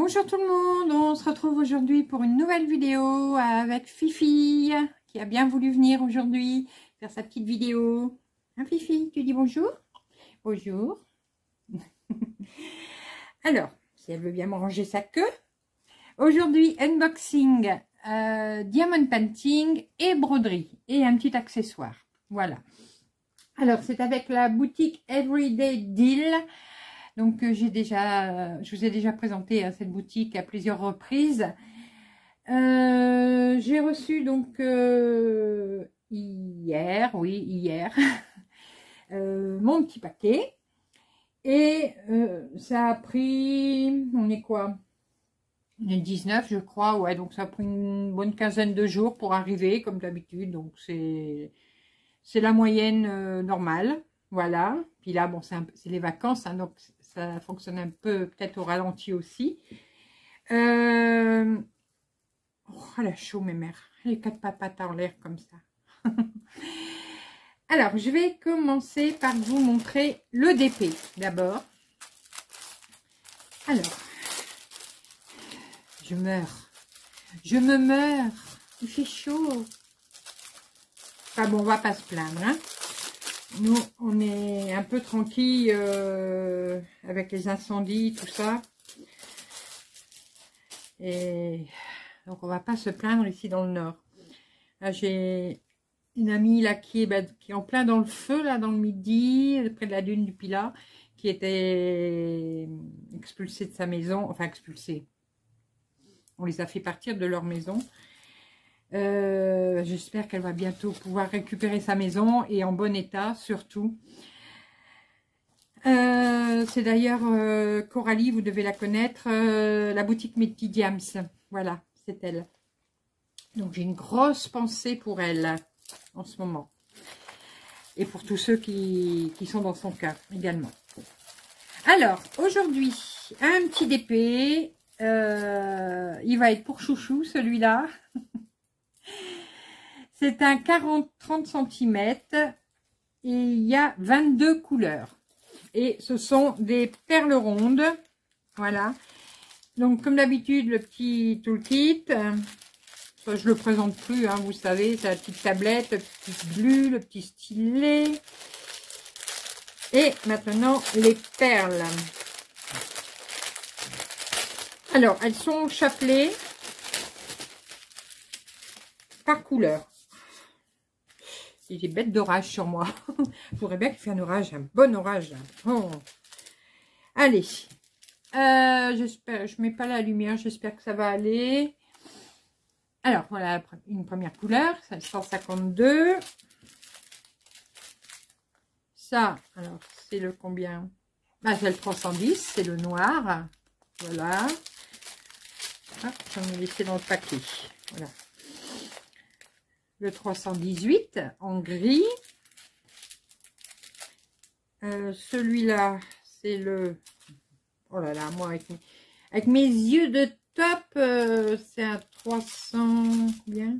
Bonjour tout le monde, on se retrouve aujourd'hui pour une nouvelle vidéo avec Fifi qui a bien voulu venir aujourd'hui faire sa petite vidéo. Hein Fifi, tu dis bonjour? Bonjour. Alors, si elle veut bien me ranger sa queue. Aujourd'hui, unboxing, diamond painting et broderie et un petit accessoire. Voilà. Alors, c'est avec la boutique Everyday Deal. Donc, je vous ai déjà présenté cette boutique à plusieurs reprises. J'ai reçu donc hier, mon petit paquet. Et ça a pris, on est quoi? On est 19, je crois, ouais. Donc, ça a pris une bonne quinzaine de jours pour arriver, comme d'habitude. Donc, c'est la moyenne normale. Voilà. Puis là, bon, c'est les vacances, hein, donc ça fonctionne un peu peut-être au ralenti aussi. Oh, elle a chaud, mes mères. Les quatre papates en l'air comme ça. Alors, je vais commencer par vous montrer le DP d'abord. Alors, je meurs. Je me meurs. Il fait chaud. Enfin bon, on va pas se plaindre, hein. Nous, on est un peu tranquille avec les incendies, tout ça. Et donc, on va pas se plaindre ici dans le nord. Là, j'ai une amie là qui est en plein dans le feu, là, dans le midi, près de la dune du Pilat, qui était expulsée de sa maison. Enfin, expulsée. On les a fait partir de leur maison. J'espère qu'elle va bientôt pouvoir récupérer sa maison et en bon état surtout. C'est d'ailleurs Coralie, vous devez la connaître, la boutique Métis Diams. Voilà, c'est elle. Donc j'ai une grosse pensée pour elle en ce moment. Et pour tous ceux qui sont dans son cas également. Alors, aujourd'hui, un petit DP. Il va être pour chouchou celui-là. C'est un 40-30 cm et il y a 22 couleurs. Et ce sont des perles rondes. Voilà. Donc, comme d'habitude, le petit toolkit. Ça, je le présente plus, hein, vous savez. C'est la petite tablette, le petit glu, le petit stylet. Et maintenant, les perles. Alors, elles sont chapelées par couleur. J'ai bête d'orage sur moi. Je voudrais bien qu'il fasse un orage, un bon orage. Oh. Allez. J'espère, je mets pas la lumière, j'espère que ça va aller. Alors, voilà une première couleur, c'est le 152. Ça, alors, c'est le combien? Ah, c'est le 310, c'est le noir. Voilà. J'en ai laissé dans le paquet. Voilà. Le 318 en gris. Celui-là, c'est le... Oh là là, moi, avec mes yeux de top, c'est un 300... Combien?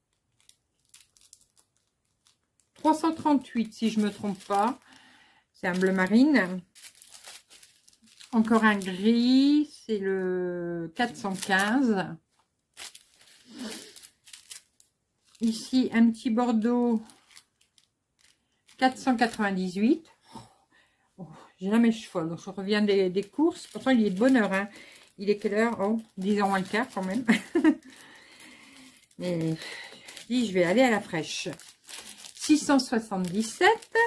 338, si je ne me trompe pas. C'est un bleu marine. Encore un gris, c'est le 415. Ici, un petit bordeaux 498. Oh, j'ai là mes cheveux, donc je reviens des courses. Pourtant, il est de bonne heure. Hein. Il est quelle heure? Oh, 10h moins le quart quand même. Mais je dis, je vais aller à la fraîche. 677.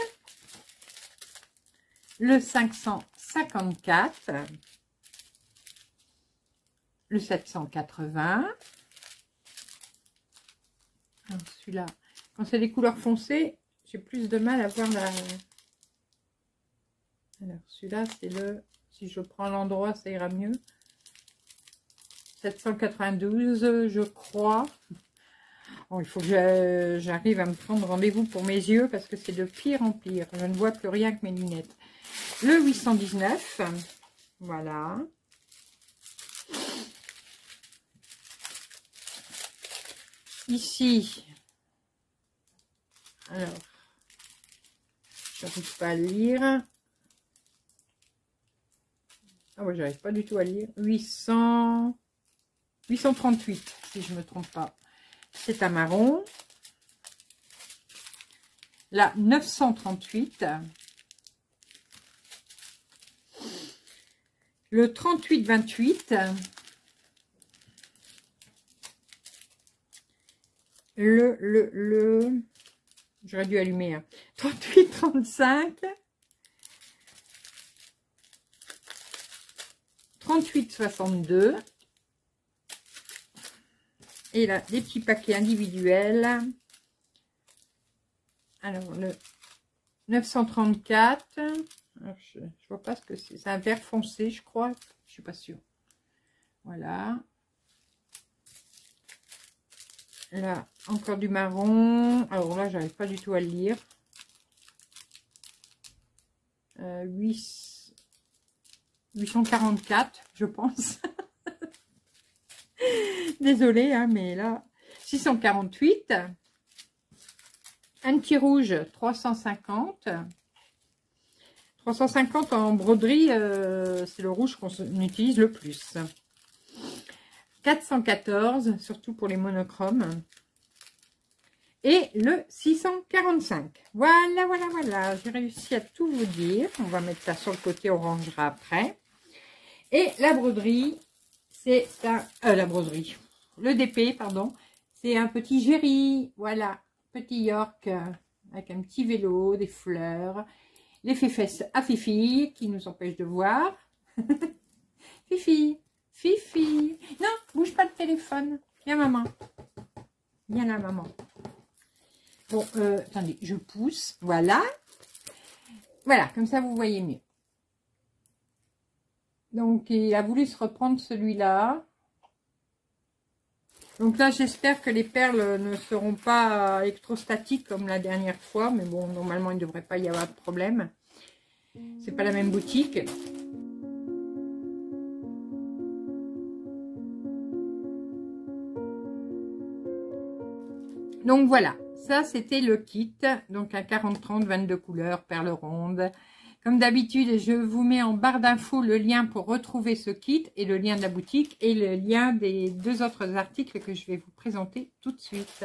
Le 554. Le 780. Celui-là, quand c'est des couleurs foncées, j'ai plus de mal à voir la... Alors, celui-là, c'est le... Si je prends l'endroit, ça ira mieux. 792, je crois. Bon, il faut que j'arrive à me prendre rendez-vous pour mes yeux, parce que c'est de pire en pire. Je ne vois plus rien avec mes lunettes. Le 819, voilà. Ici, alors, je n'arrive pas à le lire. Ah ouais, j'arrive pas du tout à lire. 838, si je me trompe pas. C'est un marron. Là, 938. Le 38-28. J'aurais dû allumer. Hein. 38-35. 38-62. Et là, des petits paquets individuels. Alors, le 934. Alors, je vois pas ce que c'est. C'est un vert foncé, je crois. Je suis pas sûre. Voilà. Là, encore du marron. Alors là, j'arrive pas du tout à le lire. 844, je pense. Désolée, hein, mais là, 648. Un petit rouge, 350. 350 en broderie, c'est le rouge qu'on utilise le plus. 414, surtout pour les monochromes. Et le 645. Voilà, voilà, voilà. J'ai réussi à tout vous dire. On va mettre ça sur le côté, on rangera après. Et la broderie, c'est un... la broderie. Le DP, pardon. C'est un petit Géry. Voilà. Petit York avec un petit vélo, des fleurs. Les fesses à Fifi qui nous empêchent de voir. Fifi. Fifi. Non, bouge pas le téléphone. Viens, maman. Viens là, maman. Bon, attendez, je pousse. Voilà. Voilà, comme ça, vous voyez mieux. Donc, il a voulu se reprendre celui-là. Donc là, j'espère que les perles ne seront pas électrostatiques comme la dernière fois. Mais bon, normalement, il ne devrait pas y avoir de problème. C'est pas la même boutique. Donc voilà, ça c'était le kit, donc un 40-30, 22 couleurs, perles rondes. Comme d'habitude, je vous mets en barre d'infos le lien pour retrouver ce kit et le lien de la boutique et le lien des deux autres articles que je vais vous présenter tout de suite.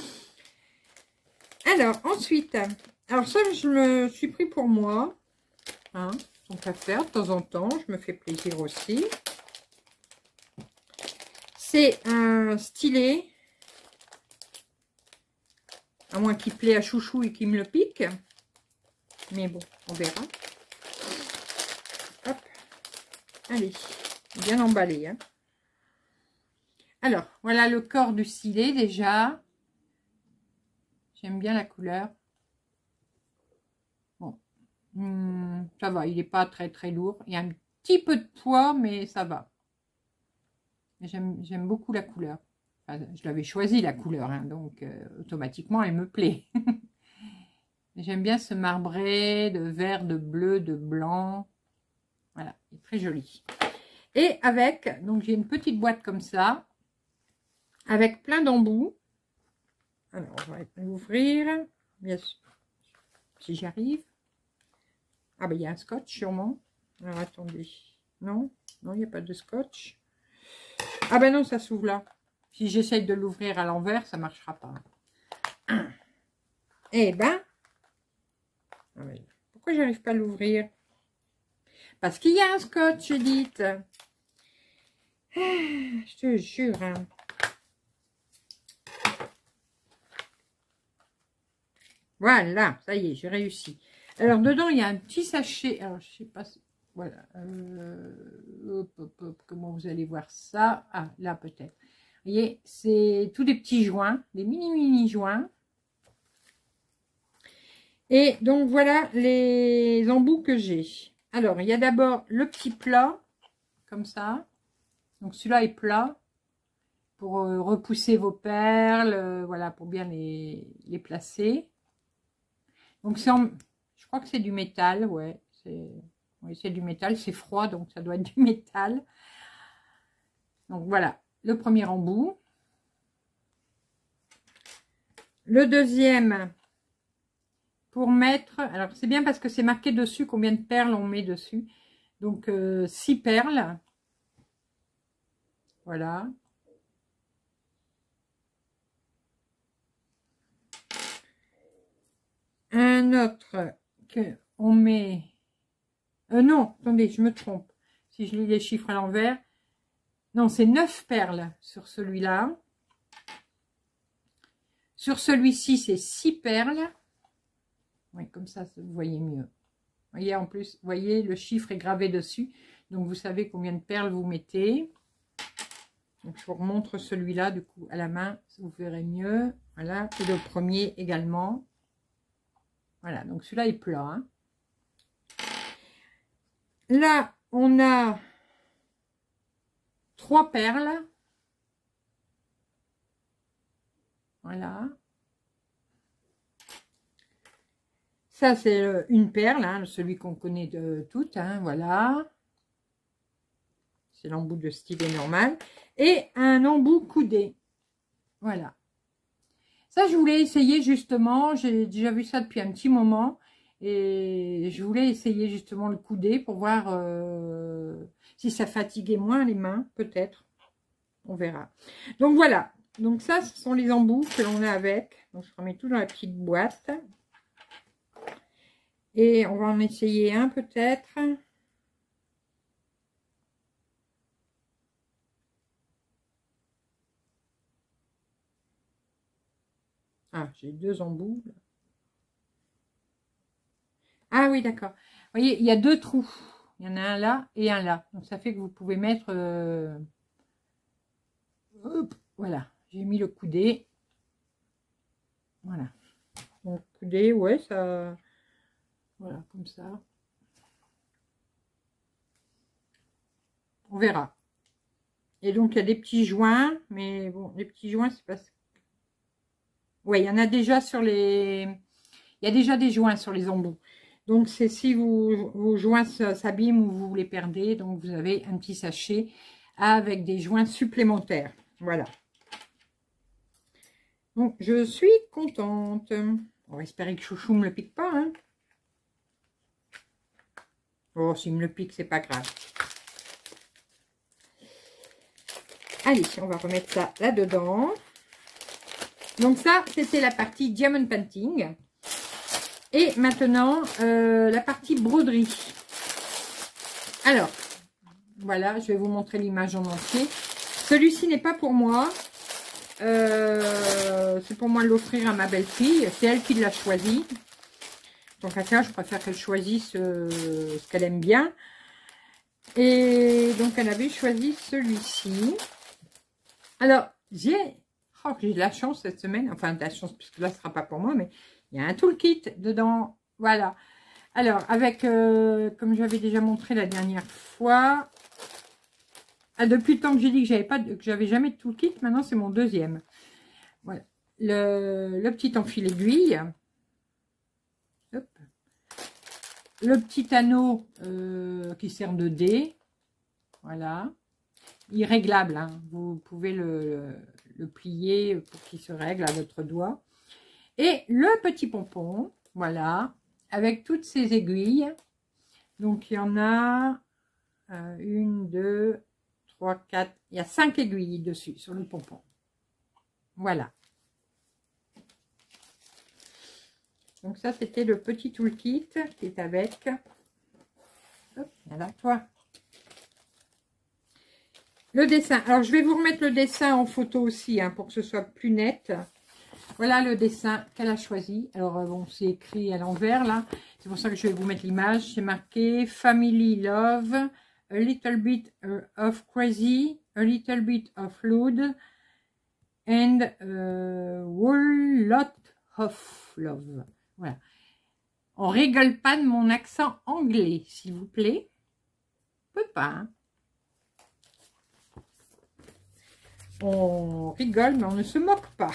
Alors ensuite, alors ça je me suis pris pour moi, hein, on peut faire de temps en temps, je me fais plaisir aussi. C'est un stylet. À moins qu'il plaît à chouchou et qu'il me le pique. Mais bon, on verra. Hop. Allez, bien emballé. Hein. Alors, voilà le corps du stylet déjà. J'aime bien la couleur. Bon. Ça va, il n'est pas très très lourd. Il y a un petit peu de poids, mais ça va. J'aime beaucoup la couleur. Enfin, je l'avais choisi la couleur, hein, donc automatiquement elle me plaît. J'aime bien ce marbré de vert, de bleu, de blanc. Voilà, il est très joli. Et avec, donc j'ai une petite boîte comme ça, avec plein d'embouts. Alors, on va l'ouvrir, bien sûr, si j'arrive. Ah ben, il y a un scotch sûrement. Alors, attendez. Non, non, il n'y a pas de scotch. Ah ben non, ça s'ouvre là. Si j'essaye de l'ouvrir à l'envers, ça ne marchera pas. Eh ben, pourquoi j'arrive pas à l'ouvrir? Parce qu'il y a un scotch, Edith. Je te jure. Hein. Voilà, ça y est, j'ai réussi. Alors, dedans, il y a un petit sachet. Alors, je sais pas si... Voilà. Comment vous allez voir ça? Ah, là, peut-être. Vous voyez, c'est tous des petits joints, des mini joints. Et donc, voilà les embouts que j'ai. Alors, il y a d'abord le petit plat, comme ça. Donc, celui-là est plat pour repousser vos perles, voilà, pour bien les placer. Donc, je crois que c'est du métal, ouais. Oui, c'est du métal, c'est froid, donc ça doit être du métal. Donc, voilà, le premier embout. Le deuxième, pour mettre... Alors, c'est bien parce que c'est marqué dessus combien de perles on met dessus. Donc 6 perles. Voilà. Un autre que on met... non, attendez, je me trompe. Si je lis les chiffres à l'envers. Non, c'est 9 perles sur celui-là. Sur celui-ci, c'est 6 perles. Oui, comme ça, vous voyez mieux. Vous voyez, en plus, vous voyez, le chiffre est gravé dessus. Donc, vous savez combien de perles vous mettez. Donc, je vous remontre celui-là, du coup, à la main, vous verrez mieux. Voilà, et le premier également. Voilà, donc celui-là est plat. Hein. Là, on a 3 perles. Voilà. Ça, c'est une perle, hein, celui qu'on connaît de toutes. Hein, voilà. C'est l'embout de stylet normal. Et un embout coudé. Voilà. Ça, je voulais essayer justement. J'ai déjà vu ça depuis un petit moment. Et je voulais essayer justement le coudé pour voir si ça fatiguait moins les mains. Peut-être. On verra. Donc voilà. Donc ça, ce sont les embouts que l'on a avec. Donc je remets tout dans la petite boîte. Et on va en essayer un peut-être. Ah, j'ai 2 embouts. Ah oui, d'accord. Vous voyez, il y a 2 trous. Il y en a un là et un là. Donc ça fait que vous pouvez mettre... hop, voilà, j'ai mis le coudé. Voilà. Donc coudé, ouais, ça... Voilà, comme ça. On verra. Et donc, il y a des petits joints. Mais bon, les petits joints, c'est parce que... Ouais, il y en a déjà sur les... Il y a déjà des joints sur les embouts. Donc, c'est si vos joints s'abîment ou vous les perdez. Donc, vous avez un petit sachet avec des joints supplémentaires. Voilà. Donc, je suis contente. On va espérer que Chouchou ne me le pique pas. Hein. Oh, s'il me le pique, c'est pas grave. Allez, on va remettre ça là-dedans. Donc ça, c'était la partie Diamond Painting. Et maintenant, la partie broderie. Alors, voilà, je vais vous montrer l'image en entier. Celui-ci n'est pas pour moi. C'est pour moi de l'offrir à ma belle-fille. C'est elle qui l'a choisi. Donc à ça, je préfère qu'elle choisisse ce qu'elle aime bien. Et donc, elle avait choisi celui-ci. Alors, j'ai de la chance cette semaine. Enfin, de la chance, puisque là, ce ne sera pas pour moi, mais il y a un toolkit dedans. Voilà. Alors, avec, comme j'avais déjà montré la dernière fois, depuis le temps que j'ai dit que j'avais jamais de toolkit, maintenant, c'est mon deuxième. Voilà. Le petit enfil aiguille. Hop. Le petit anneau qui sert de dé. Voilà. Irréglable, hein. Vous pouvez le plier pour qu'il se règle à votre doigt. Et le petit pompon, voilà, avec toutes ces aiguilles. Donc, il y en a 1, 2, 3, 4, il y a 5 aiguilles dessus, sur le pompon. Voilà. Donc, ça, c'était le petit toolkit qui est avec. Hop, voilà, toi. Le dessin. Alors, je vais vous remettre le dessin en photo aussi, hein, pour que ce soit plus net. Voilà le dessin qu'elle a choisi. Alors, bon, c'est écrit à l'envers, là. C'est pour ça que je vais vous mettre l'image. C'est marqué « Family Love, a little bit of crazy, a little bit of loud, and a whole lot of love. » Voilà. On rigole pas de mon accent anglais, s'il vous plaît. On peut pas, hein. On rigole, mais on ne se moque pas.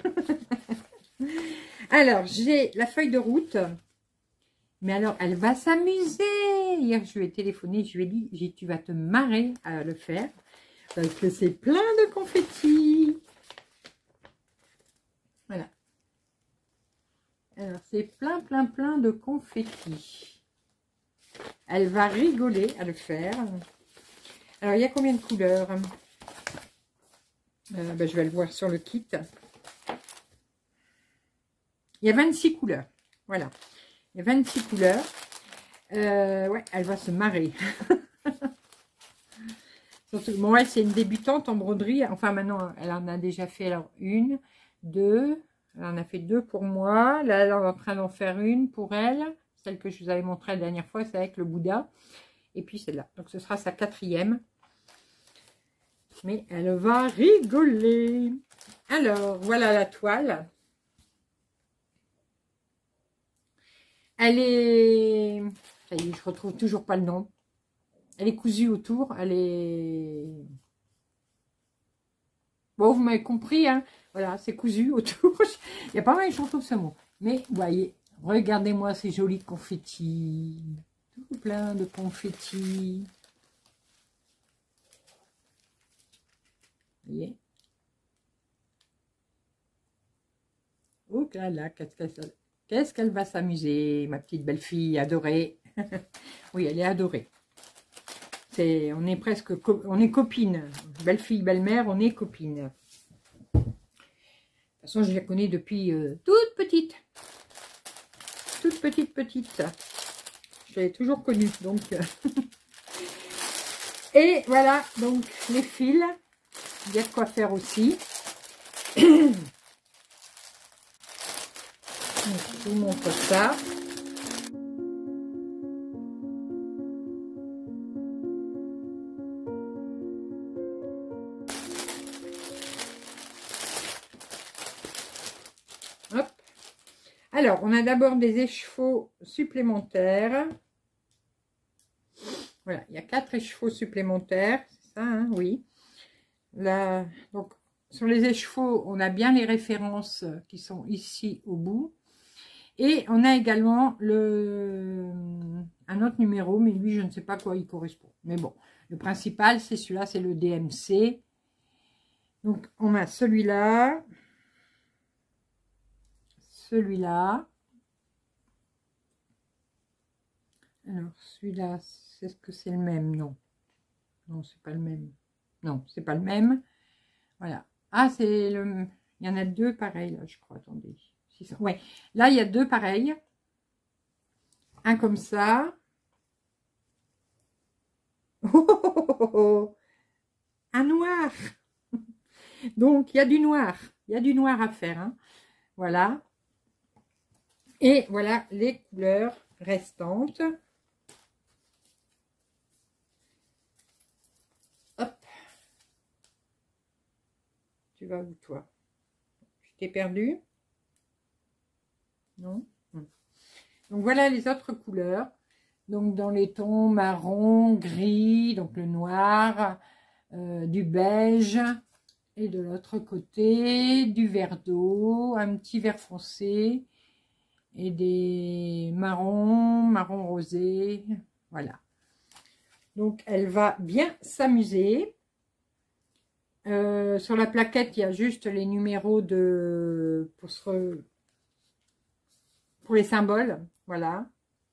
Alors, j'ai la feuille de route. Mais alors, elle va s'amuser. Hier, je lui ai téléphoné, je lui ai dit, tu vas te marrer à le faire. Parce que c'est plein de confettis. Voilà. Alors, c'est plein de confettis. Elle va rigoler à le faire. Alors, il y a combien de couleurs? Ben, je vais le voir sur le kit. Il y a 26 couleurs. Voilà. Il y a 26 couleurs. Ouais, elle va se marrer. Surtout, bon, elle, c'est une débutante en broderie. Enfin, maintenant, elle en a déjà fait alors une, deux. Elle en a fait deux pour moi. Là, elle est en train d'en faire une pour elle. Celle que je vous avais montrée la dernière fois, c'est avec le Bouddha. Et puis celle-là. Donc, ce sera sa 4e. Mais elle va rigoler. Alors, voilà la toile. Elle est... Ça y est, je retrouve toujours pas le nom. Elle est cousue autour. Elle est... Bon, vous m'avez compris, hein. Voilà, c'est cousu autour. Il y a pas mal, je retrouve ce mot. Mais, vous voyez, regardez-moi ces jolis confettis. Tout plein de confettis. Vous voyez? Oh là là, qu'est-ce qu'elle va s'amuser, ma petite belle-fille adorée. Oui, elle est adorée. On est presque, on est copines. Belle-fille, belle-mère, on est copines. De toute façon, je la connais depuis toute petite. Toute petite. Je l'ai toujours connue, donc. Et voilà, donc les fils. Il y a de quoi faire aussi. Je vous montre ça. Hop. Alors, on a d'abord des échevaux supplémentaires. Voilà, il y a 4 échevaux supplémentaires. C'est ça, hein, oui. Là, donc, sur les échevaux, on a bien les références qui sont ici au bout. Et on a également un autre numéro, mais lui, je ne sais pas à quoi il correspond. Mais bon, le principal, c'est celui-là, c'est le DMC. Donc, on a celui-là. Celui-là. Alors, celui-là, est-ce que c'est le même? Non. Non, c'est pas le même. Non, c'est pas le même. Voilà. Ah, c'est le... Il y en a deux pareils, là, je crois. Attendez. Ouais. Là, il y a deux pareils. Un comme ça. Oh, un noir. Donc, il y a du noir. Il y a du noir à faire. Hein. Voilà. Et voilà les couleurs restantes. Hop. Tu vas où, toi? Je t'ai perdu? Non? Donc, voilà les autres couleurs. Donc, dans les tons marron, gris, donc le noir, du beige. Et de l'autre côté, du vert d'eau, un petit vert foncé. Et des marron rosé. Voilà. Donc, elle va bien s'amuser. Sur la plaquette, il y a juste les numéros pour les symboles. Voilà.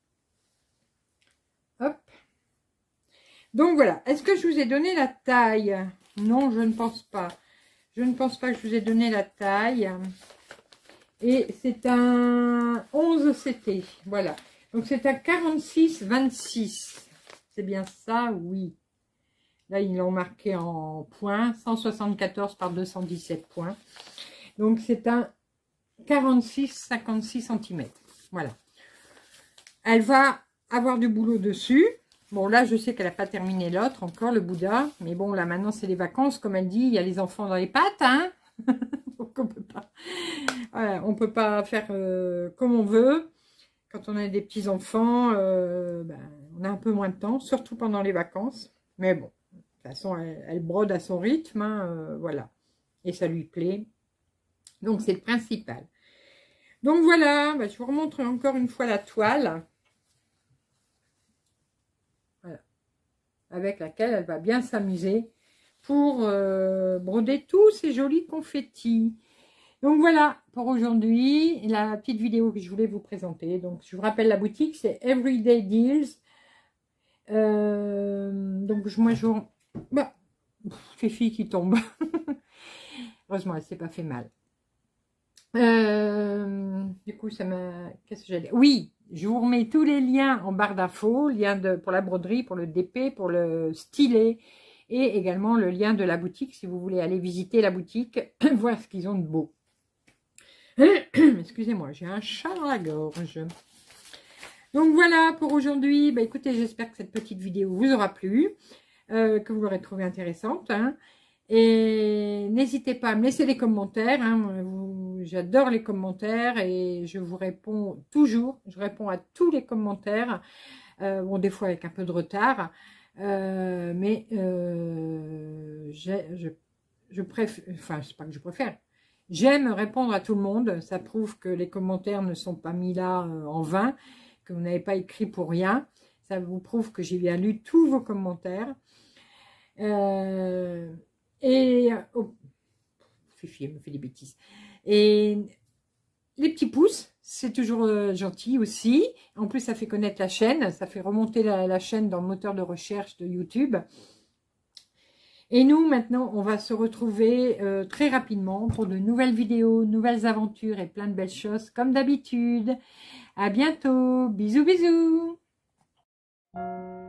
Hop. Donc, voilà. Est-ce que je vous ai donné la taille? Non, je ne pense pas. Je ne pense pas que je vous ai donné la taille. Et c'est un 11 CT. Voilà. Donc, c'est un 46-26. C'est bien ça? Oui. Là, ils l'ont marqué en points. 174 par 217 points. Donc, c'est un 46-56 cm. Voilà. Elle va avoir du boulot dessus. Bon, là, je sais qu'elle n'a pas terminé l'autre encore, le Bouddha. Mais bon, là, maintenant, c'est les vacances. Comme elle dit, il y a les enfants dans les pattes, hein. Donc, on peut pas... Voilà, on peut pas faire comme on veut. Quand on a des petits-enfants, ben, on a un peu moins de temps, surtout pendant les vacances. Mais bon, de toute façon, elle brode à son rythme, hein, voilà. Et ça lui plaît. Donc, c'est le principal. Donc, voilà, ben, je vous remontre encore une fois la toile. Voilà. Avec laquelle elle va bien s'amuser pour broder tous ces jolis confettis. Donc voilà pour aujourd'hui, la petite vidéo que je voulais vous présenter. Donc je vous rappelle la boutique, c'est Everyday Deals. Donc moi je... Bah, Fifi qui tombe. Heureusement, elle s'est pas fait mal. Du coup, ça m'a... Qu'est-ce que j'allais... Oui, je vous remets tous les liens en barre d'infos. Pour la broderie, pour le DP, pour le stylet. Et également le lien de la boutique si vous voulez aller visiter la boutique, voir ce qu'ils ont de beau. Excusez-moi, j'ai un chat dans la gorge. Donc voilà pour aujourd'hui. Bah, écoutez, j'espère que cette petite vidéo vous aura plu, que vous l'aurez trouvée intéressante. Hein. Et n'hésitez pas à me laisser des commentaires. Hein. J'adore les commentaires et je vous réponds toujours. Je réponds à tous les commentaires. Bon, des fois avec un peu de retard. Mais je préfère, enfin, c'est pas que je préfère. J'aime répondre à tout le monde. Ça prouve que les commentaires ne sont pas mis là en vain, que vous n'avez pas écrit pour rien. Ça vous prouve que j'ai bien lu tous vos commentaires. Oh, Fifi, elle me fait des bêtises. Et les petits pouces, c'est toujours gentil aussi. En plus, ça fait connaître la chaîne. Ça fait remonter la chaîne dans le moteur de recherche de YouTube. Et nous, maintenant, on va se retrouver très rapidement pour de nouvelles vidéos, nouvelles aventures et plein de belles choses comme d'habitude. À bientôt. Bisous, bisous.